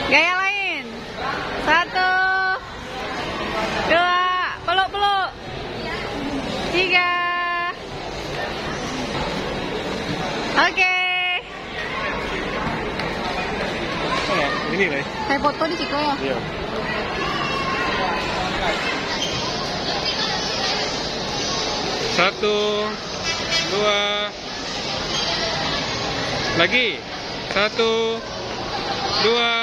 Gaya lain. 1, 2, peluk-peluk. 3. Oke. Ini deh. Saya foto di situ ya. Iya. Satu, dua, lagi. 1, 2.